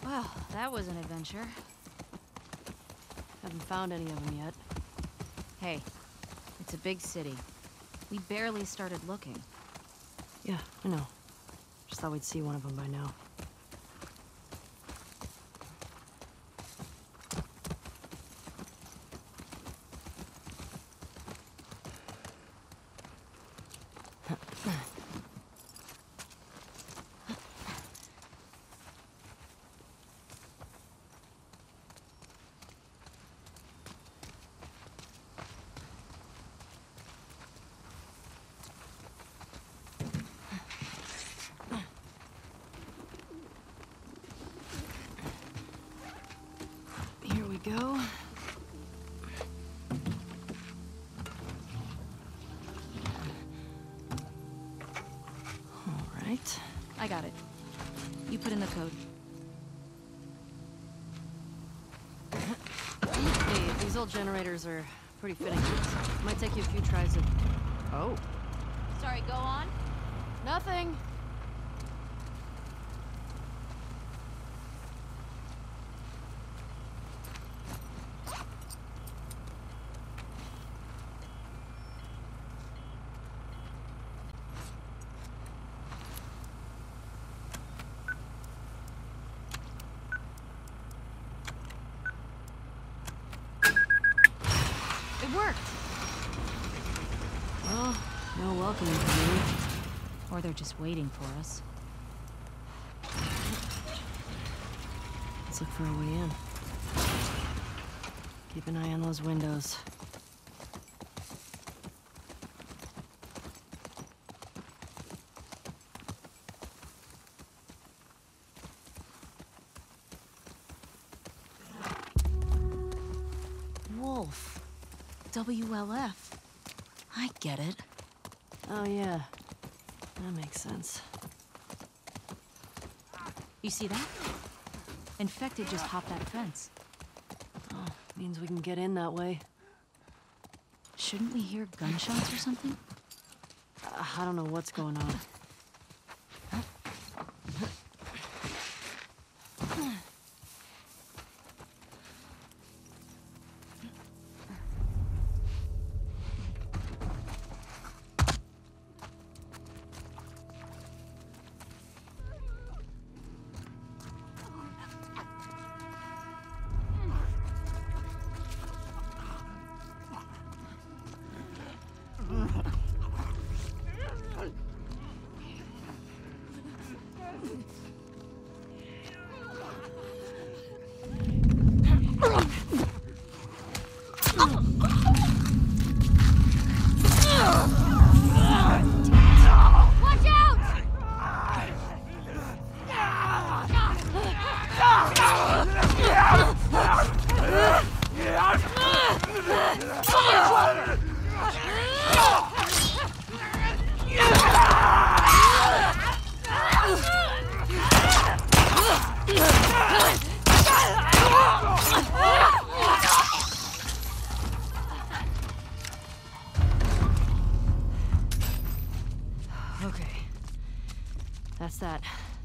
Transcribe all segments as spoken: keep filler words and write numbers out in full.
Well, that was an adventure. Haven't found any of them yet. Hey, it's a big city. We barely started looking. Yeah, I know. Just thought we'd see one of them by now. Here we go. All right. I got it. You put in the code. Hey, these old generators are pretty finicky. It might take you a few tries to... Oh. Sorry, go on. Nothing. It worked! Well, no welcoming for me. Or they're just waiting for us. Let's look for a way in. Keep an eye on those windows. Wolf. W L F. I get it. Oh yeah, that makes sense. You see that? Infected just hopped that fence. Oh, means we can get in that way. Shouldn't we hear gunshots or something? Uh, I don't know what's going on. Okay. That's that.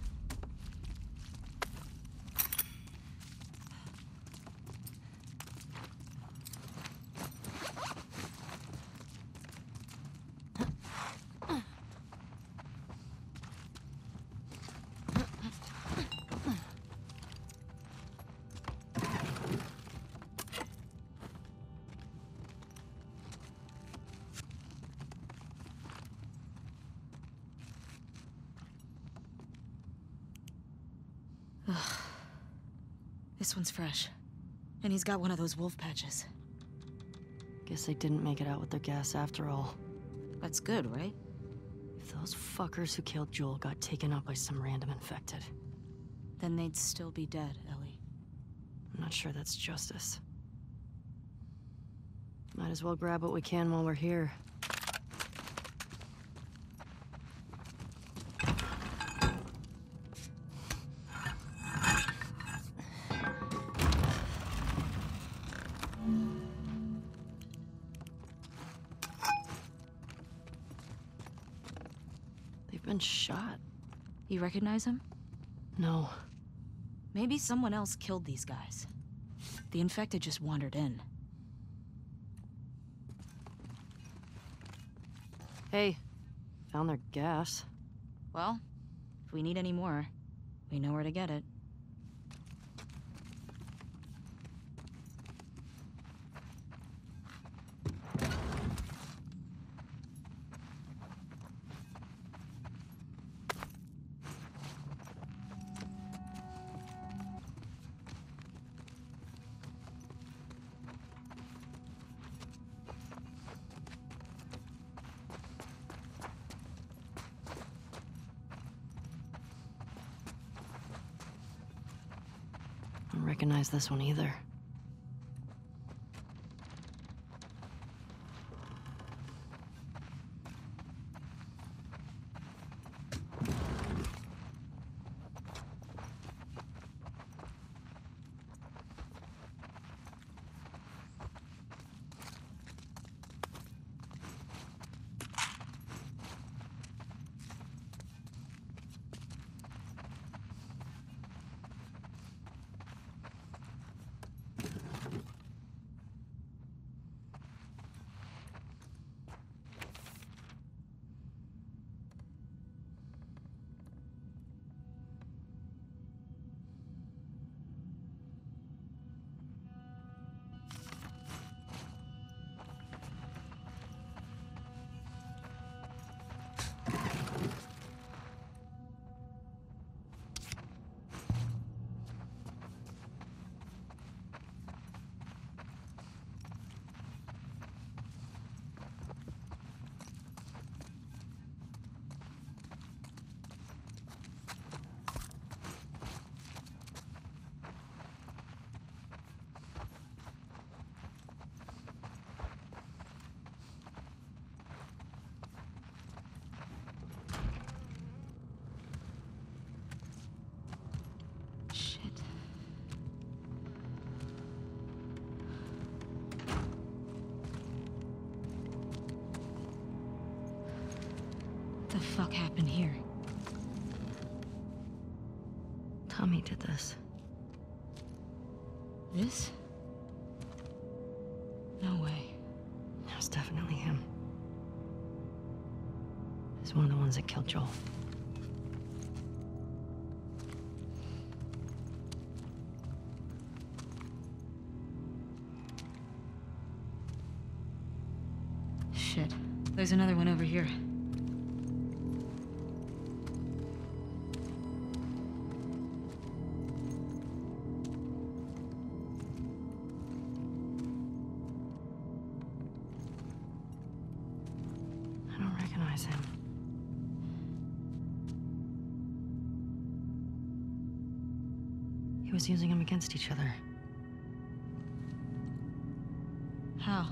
This one's fresh. And he's got one of those wolf patches. Guess they didn't make it out with their gas after all. That's good, right? If those fuckers who killed Joel got taken out by some random infected. Then they'd still be dead, Ellie. I'm not sure that's justice. Might as well grab what we can while we're here. They've been shot. You recognize him? No. Maybe someone else killed these guys. The infected just wandered in. Hey, found their gas. Well, if we need any more, we know where to get it. I don't recognize this one either. What the fuck happened here? Tommy did this. This? No way. It was definitely him. He's one of the ones that killed Joel. Shit. There's another one over here. I don't recognize him. He was using them against each other. How?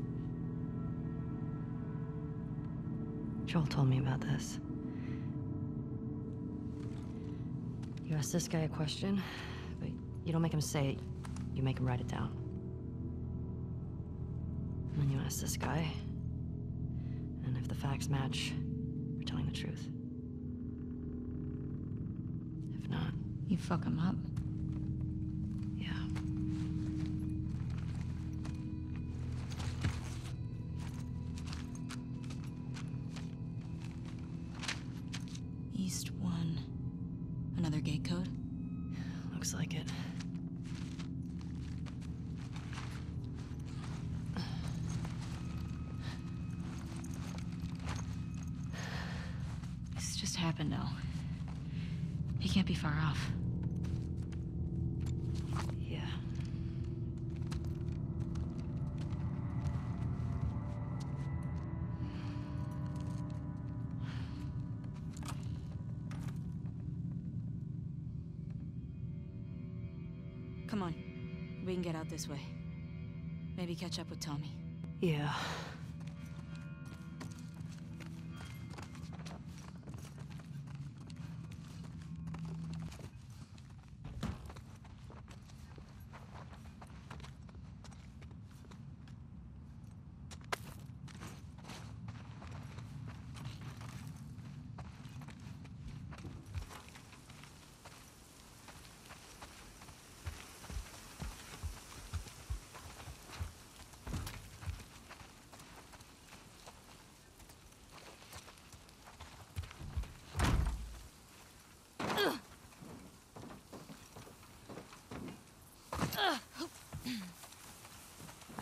Joel told me about this. You ask this guy a question, but you don't make him say it, you make him write it down. And then you ask this guy, and if the facts match, you're telling the truth. If not, You fuck him up. yeah. East one. Another gate code? Looks like it. This just happened now. He can't be far off. Yeah. Come on. We can get out this way. Maybe catch up with Tommy. Yeah.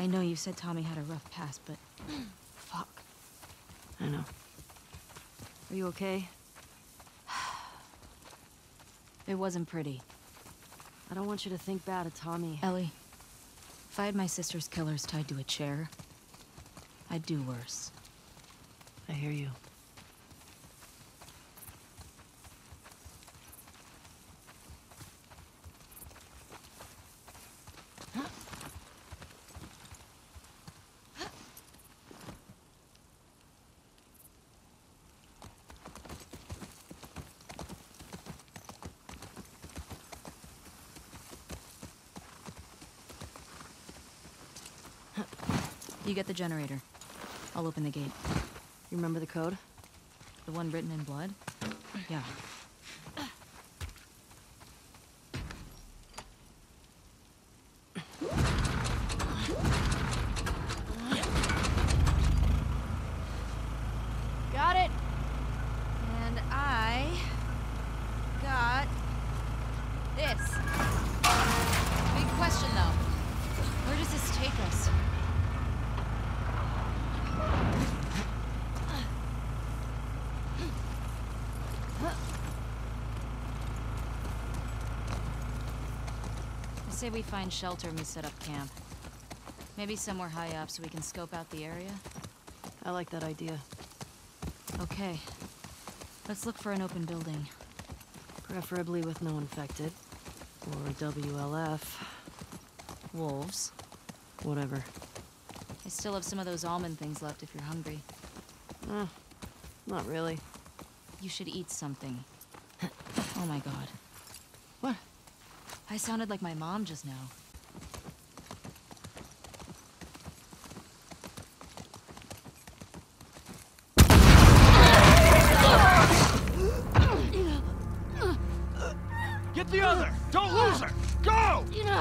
I know you said Tommy had a rough past, but... fuck. I know. Are you okay? It wasn't pretty. I don't want you to think bad of Tommy. Ellie, if I had my sister's killers tied to a chair, I'd do worse. I hear you. You get the generator. I'll open the gate. You remember the code? The one written in blood? Yeah. Got it! And I... got... this. Big question, though. Where does this take us? I say we find shelter and we set up camp. Maybe somewhere high up so we can scope out the area. I like that idea. Okay. Let's look for an open building. Preferably with no infected. Or W L F. Wolves. Whatever. I still have some of those almond things left if you're hungry. Eh, not really. You should eat something. Oh my god. What? I sounded like my mom just now. Get the other! Don't lose her! Go!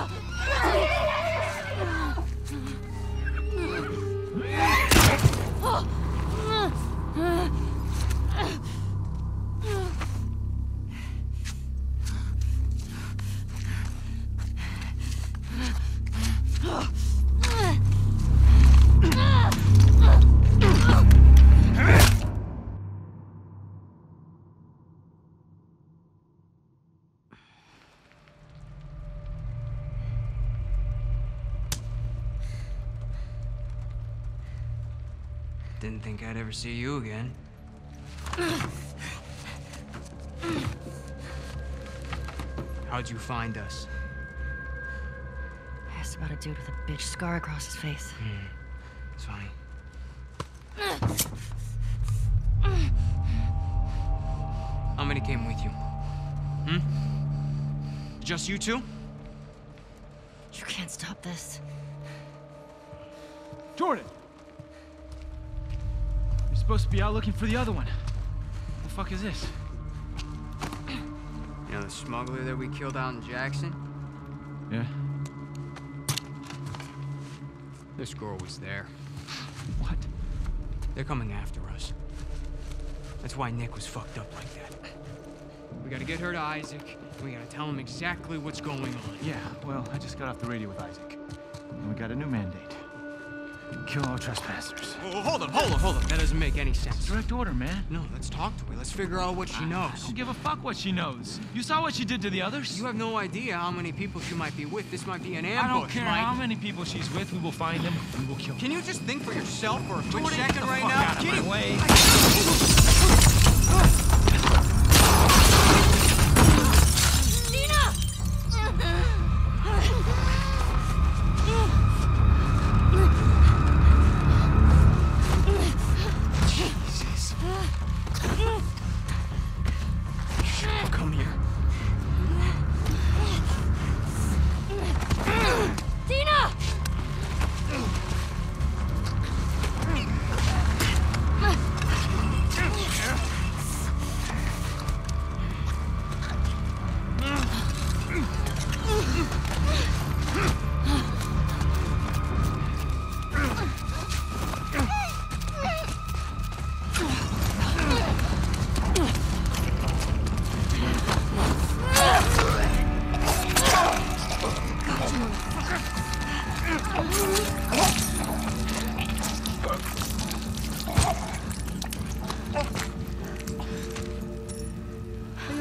Didn't think I'd ever see you again. How'd you find us? I asked about a dude with a bitch scar across his face. Hmm. It's funny. How many came with you? Hmm? Just you two? You can't stop this. Jordan! You're supposed to be out looking for the other one. What the fuck is this? You know the smuggler that we killed out in Jackson? Yeah? This girl was there. What? They're coming after us. That's why Nick was fucked up like that. We gotta get her to Isaac, and we gotta tell him exactly what's going on. Yeah, well, I just got off the radio with Isaac. And we got a new mandate. Kill all trespassers. Oh, hold up, hold up, hold up. That doesn't make any sense. Direct order, man. No, let's talk to her. Let's figure out what she knows. I don't give a fuck what she knows. You saw what she did to the others? You have no idea how many people she might be with. This might be an ambush, I don't care Mike. how many people she's with. We will find them. We will kill them. Can you just think for yourself for a quick Jordan, second get the right fuck now? out of Can my you- way. Jesus. Come here.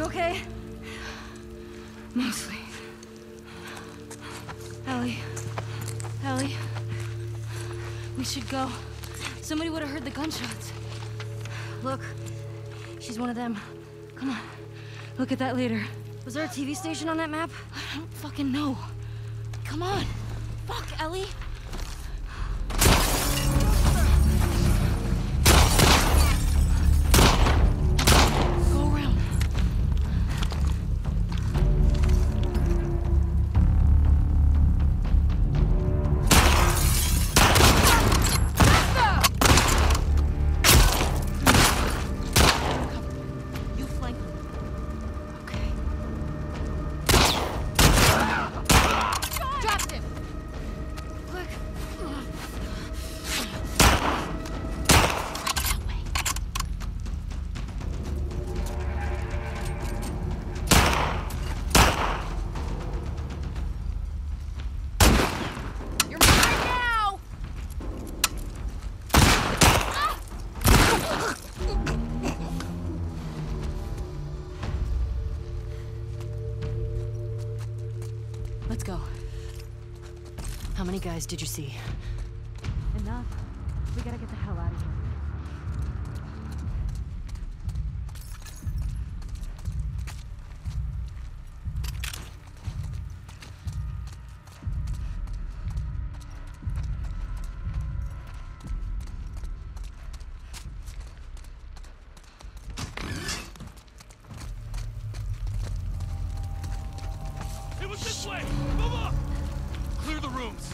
okay? Mostly. Ellie. Ellie. We should go. Somebody would have heard the gunshots. Look. She's one of them. Come on. Look at that later. Was there a T V station on that map? I don't fucking know. Come on. Fuck, Ellie. Go around. You flank them. Okay. Dropped him! Quick. You're mine now! Let's go. How many guys did you see? Enough. We gotta get the hell out of here. It was this way! Move up! Clear the rooms!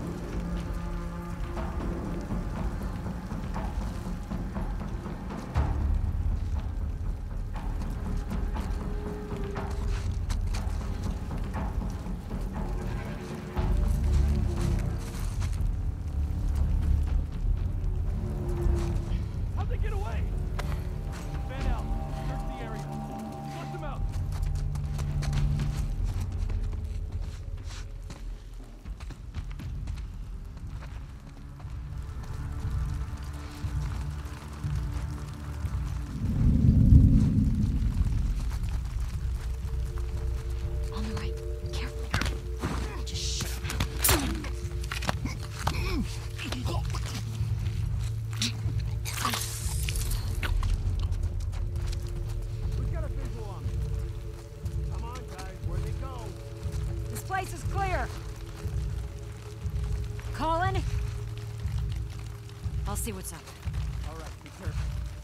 How'd they get away? Fan out. Search the area. Flush them out. On the right. Careful. Just shut up. We've got a visual on them. Come on, guys. Where'd they go? This place is clear. Colin? I'll see what's up. All right, be careful.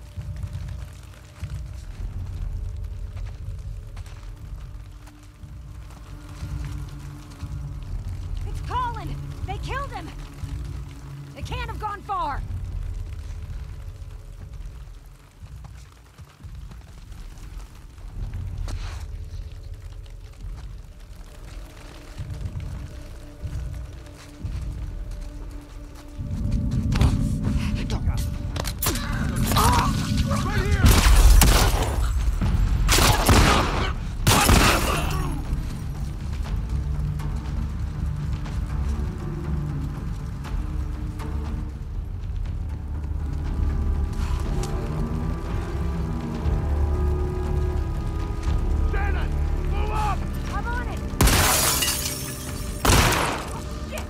It's Colin! They killed him! They can't have gone far! Right here! Shannon! Move up! I'm on it! Shit!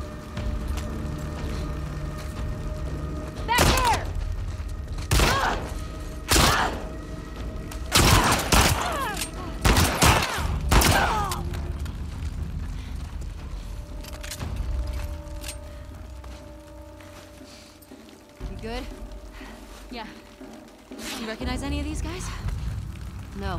Back there! You good? Yeah. You recognize any of these guys? No.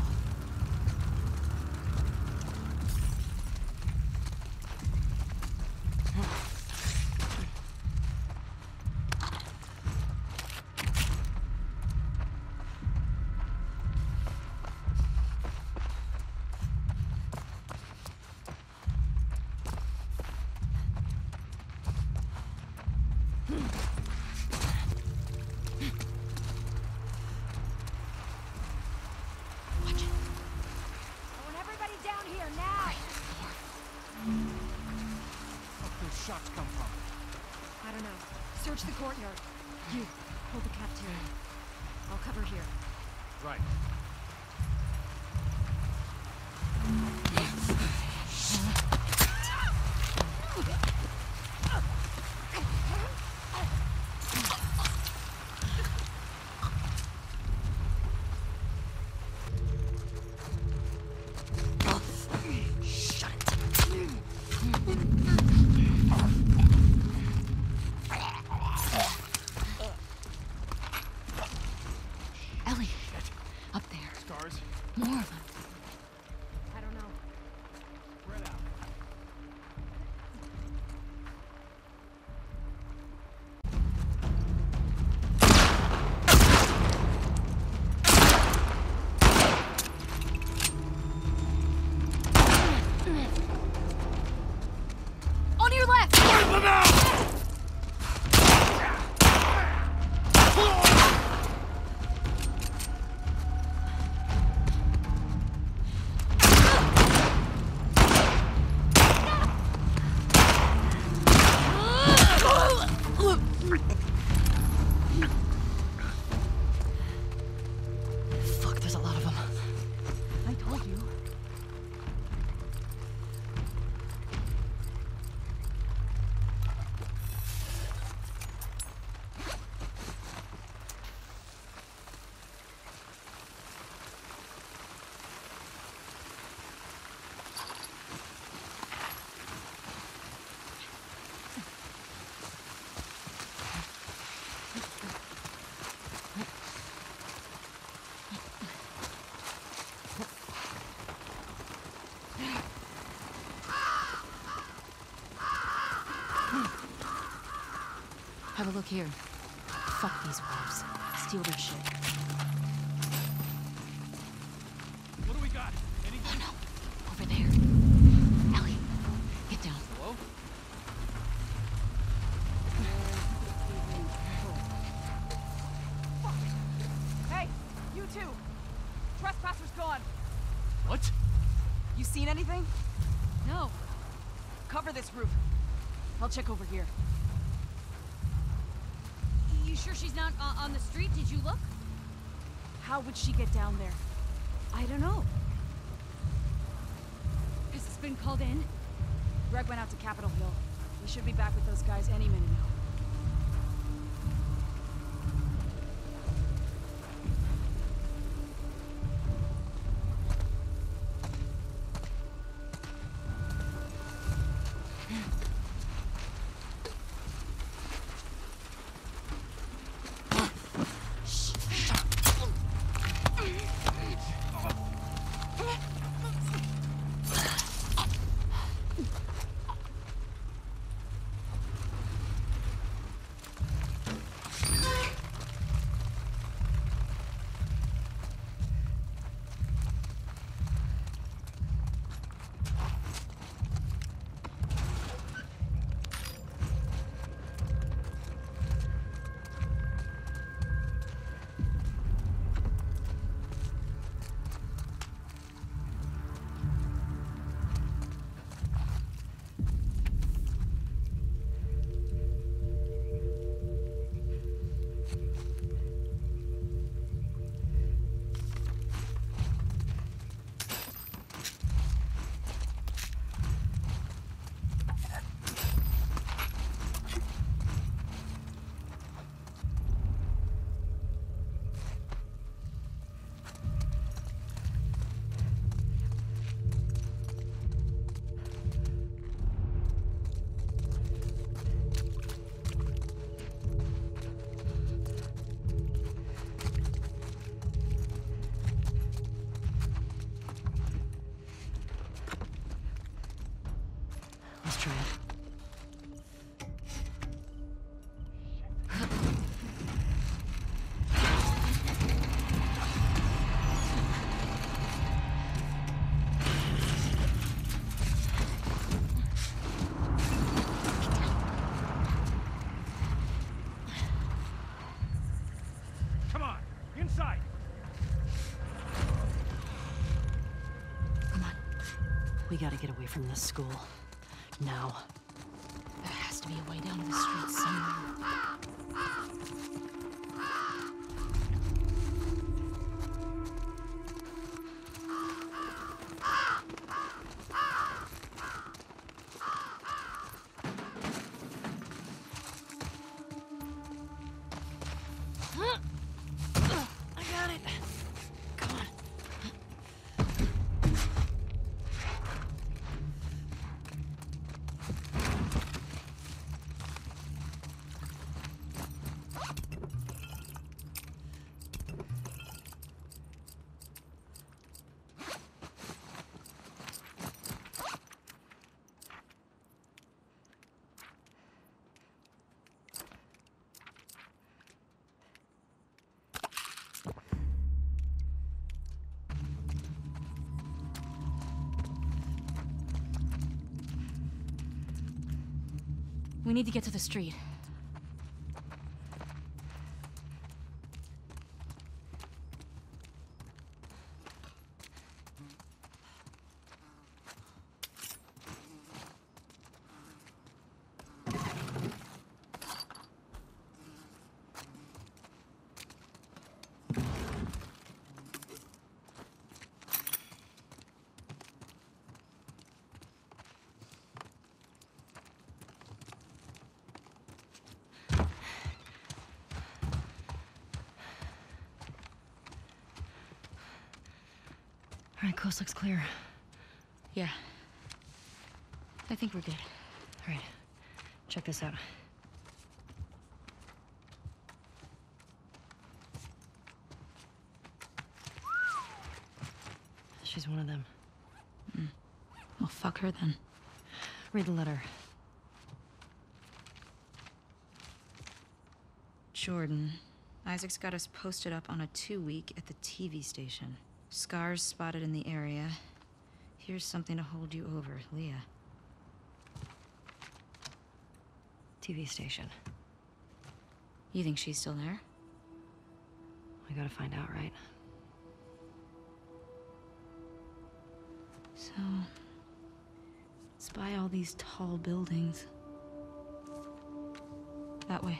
Watch it. I want everybody down here now! Where'd those shots come from? I don't know. Search the courtyard. You, hold the cafeteria. I'll cover here. Right. Have a look here. Fuck these wolves. Steal their shit. What do we got? Anything? Oh no. Over there. Ellie, get down. Hello? Hey, you two! Trespasser's gone. What? You seen anything? No. Cover this roof. I'll check over here. You sure she's not uh, on the street? Did you look? How would she get down there? I don't know. Has this been called in? Greg went out to Capitol Hill. We should be back with those guys any minute now. Let's try it. Come on, inside. Come on. We gotta get away from this school. Now. There has to be a way down to the street somewhere. I got it. Come on. We need to get to the street. All right, coast looks clear. Yeah. I think we're good. All right. Check this out. She's one of them. Mm. Well, fuck her then. Read the letter. Jordan. Isaac's got us posted up on a two-week at the T V station. Scars spotted in the area. Here's something to hold you over, Leah. T V station. You think she's still there? We gotta find out, right? So... spy all these tall buildings. That way.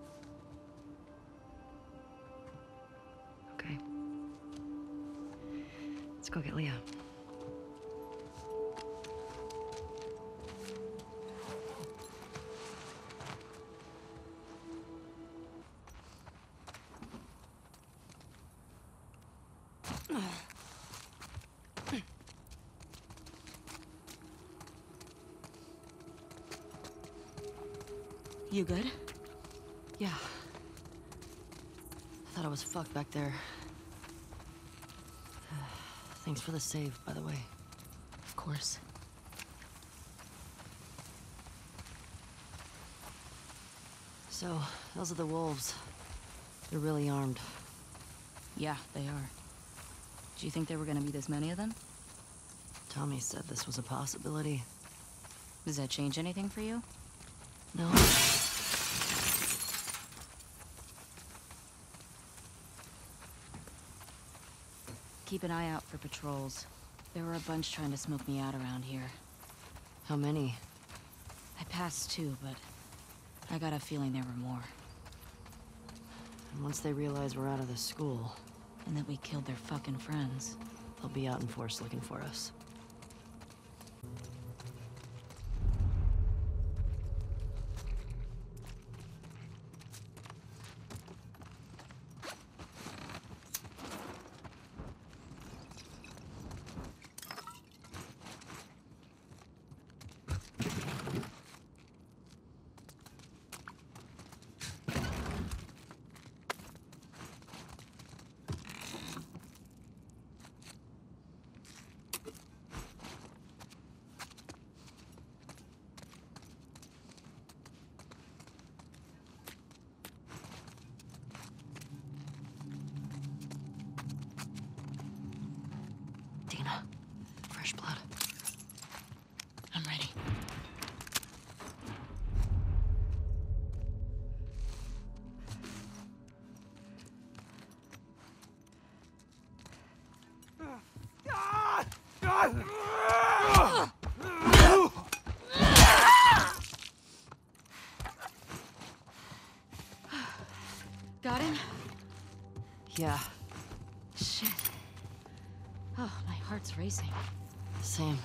Okay. Let's go get Leah. You good? Yeah. I thought I was fucked back there. Thanks for the save, by the way. Of course. So, those are the wolves. They're really armed. Yeah, they are. Do you think there were gonna be this many of them? Tommy said this was a possibility. Does that change anything for you? No. Keep an eye out for patrols. There were a bunch trying to smoke me out around here. How many? I passed two, but I got a feeling there were more. And once they realize we're out of the school, And that we killed their fucking friends. they'll be out in force looking for us. Dina, fresh blood. I'm ready. Got him? Yeah, Shit. Oh, my heart's racing. same.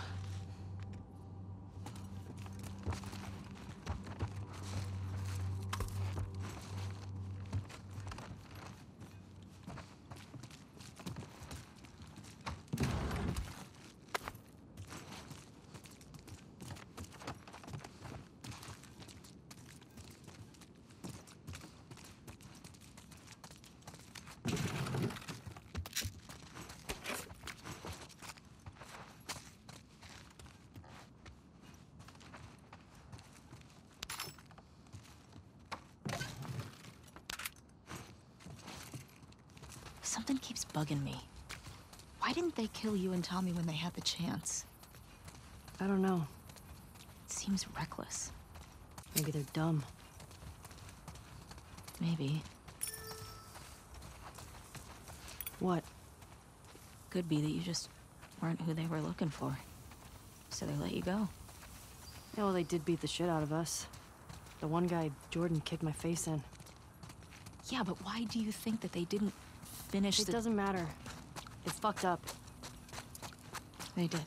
Something keeps bugging me. Why didn't they kill you and Tommy when they had the chance? I don't know. It seems reckless. Maybe they're dumb. Maybe. What? Could be that you just weren't who they were looking for. So they let you go. Yeah, well, they did beat the shit out of us. The one guy, Jordan, kicked my face in. Yeah, but why do you think that they didn't finish It the... doesn't matter. It's fucked up. They did.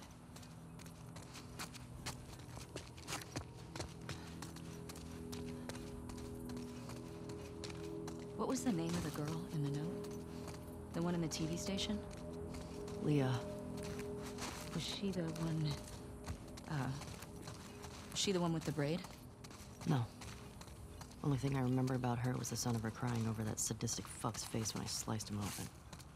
What was the name of the girl in the note? The one in the T V station? Leah. Was she the one... Uh... Was she the one with the braid? No. Only thing I remember about her was the sound of her crying over that sadistic fuck's face when I sliced him open.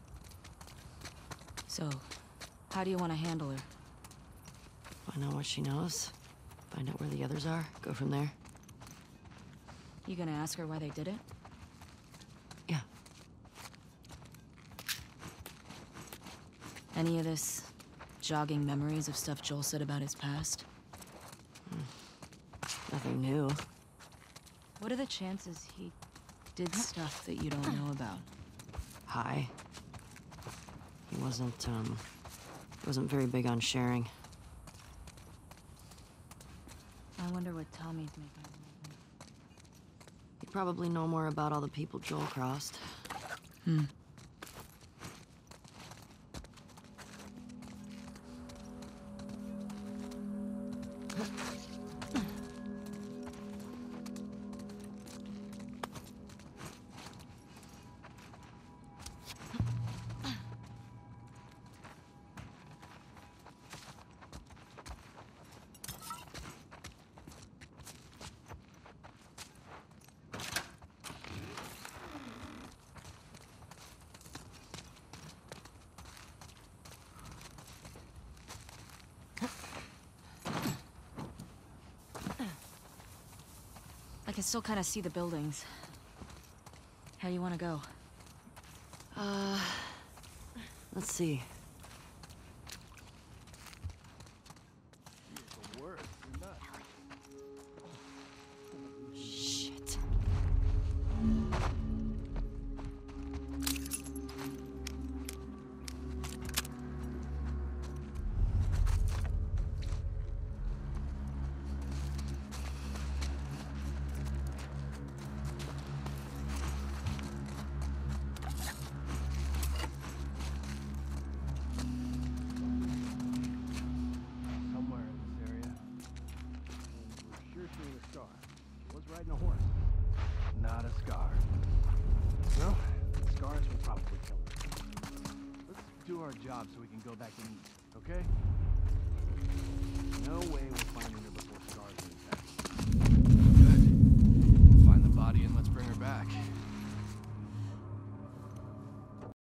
So, how do you want to handle her? Find out what she knows. Find out where the others are. Go from there. You gonna ask her why they did it? Any of this jogging memories of stuff Joel said about his past? Nothing new. What are the chances he did stuff that you don't know about? High. He wasn't, um... He wasn't very big on sharing. I wonder what Tommy's making. He'd probably know more about all the people Joel crossed. Hmm. I can still kind of see the buildings. How you want to go? Uh... Let's see. Shit. Somewhere in this area. We're sure seeing a scar. She was riding a horse. Not a scar. Well, scars will probably kill her. Let's do our job so we can go back and eat, okay?